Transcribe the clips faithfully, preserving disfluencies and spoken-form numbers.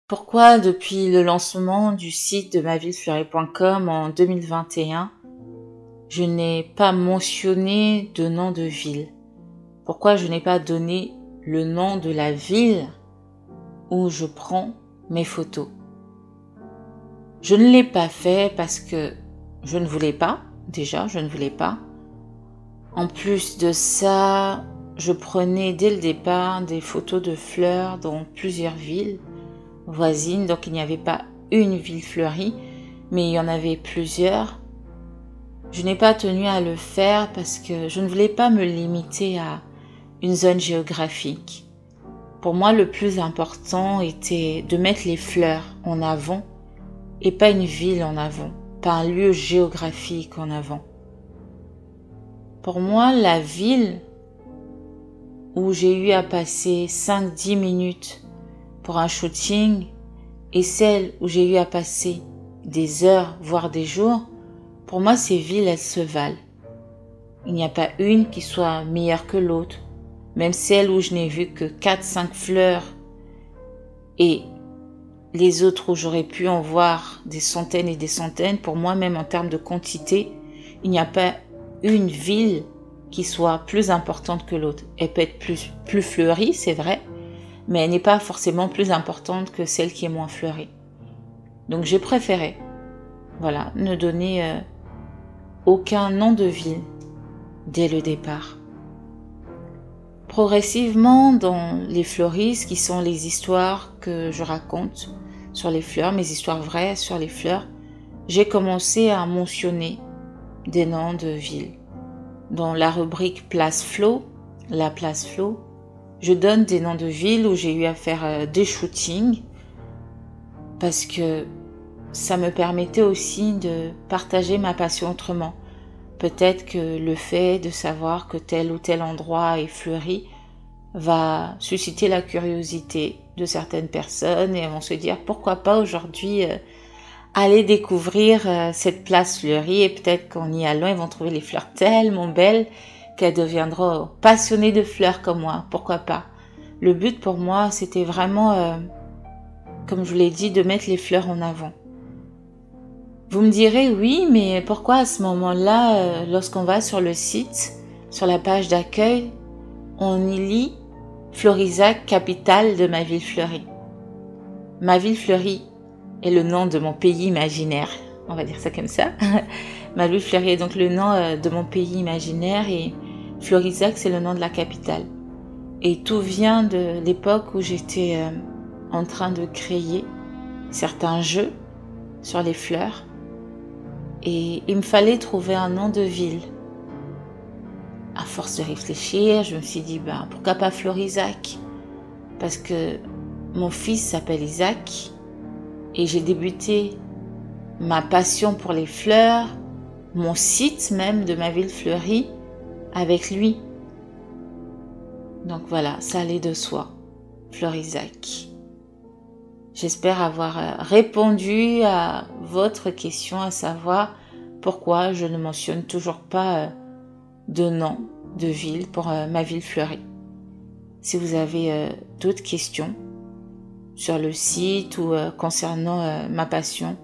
Pourquoi, depuis le lancement du site de ma ville fleurie point com en deux mille vingt et un, je n'ai pas mentionné de nom de ville? Pourquoi je n'ai pas donné le nom de la ville où je prends mes photos? Je ne l'ai pas fait parce que je ne voulais pas, déjà, je ne voulais pas. En plus de ça, je prenais dès le départ des photos de fleurs dans plusieurs villes voisines, donc il n'y avait pas une ville fleurie, mais il y en avait plusieurs. Je n'ai pas tenu à le faire parce que je ne voulais pas me limiter à une zone géographique. Pour moi, le plus important était de mettre les fleurs en avant et pas une ville en avant, pas un lieu géographique en avant. Pour moi, la ville où j'ai eu à passer cinq à dix minutes pour un shooting et celle où j'ai eu à passer des heures, voire des jours, pour moi, ces villes, elles se valent. Il n'y a pas une qui soit meilleure que l'autre. Même celle où je n'ai vu que quatre à cinq fleurs et les autres où j'aurais pu en voir des centaines et des centaines, pour moi, même en termes de quantité, il n'y a pas une ville qui soit plus importante que l'autre. Elle peut être plus, plus fleurie, c'est vrai, mais elle n'est pas forcément plus importante que celle qui est moins fleurie. Donc j'ai préféré, voilà, ne donner euh, aucun nom de ville dès le départ. Progressivement, dans les fleuristes, qui sont les histoires que je raconte sur les fleurs, mes histoires vraies sur les fleurs, j'ai commencé à mentionner des noms de villes. Dans la rubrique Place Flo, la Place Flo, je donne des noms de villes où j'ai eu à faire des shootings parce que ça me permettait aussi de partager ma passion autrement. Peut-être que le fait de savoir que tel ou tel endroit est fleuri va susciter la curiosité de certaines personnes et elles vont se dire pourquoi pas aujourd'hui euh, aller découvrir euh, cette place fleurie et peut-être qu'en y allant ils vont trouver les fleurs tellement belles qu'elles deviendront passionnées de fleurs comme moi, pourquoi pas. Le but pour moi c'était vraiment, euh, comme je vous l'ai dit, de mettre les fleurs en avant. Vous me direz oui, mais pourquoi à ce moment-là, euh, lorsqu'on va sur le site, sur la page d'accueil, on y lit Florisac, capitale de ma ville fleurie. Ma ville fleurie est le nom de mon pays imaginaire, on va dire ça comme ça. Ma ville fleurie est donc le nom euh, de mon pays imaginaire et Florisac c'est le nom de la capitale. Et tout vient de l'époque où j'étais euh, en train de créer certains jeux sur les fleurs. Et il me fallait trouver un nom de ville. À force de réfléchir, je me suis dit, ben, pourquoi pas Florisac? Parce que mon fils s'appelle Isaac et j'ai débuté ma passion pour les fleurs, mon site même de ma ville fleurie, avec lui. Donc voilà, ça allait de soi, Florisac. J'espère avoir répondu à votre question, à savoir pourquoi je ne mentionne toujours pas de nom de ville pour ma ville fleurie. Si vous avez d'autres questions sur le site ou concernant ma passion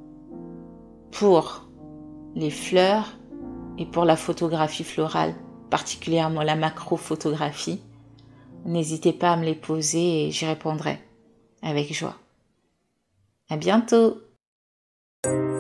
pour les fleurs et pour la photographie florale, particulièrement la macro-photographie, n'hésitez pas à me les poser et j'y répondrai avec joie. À bientôt!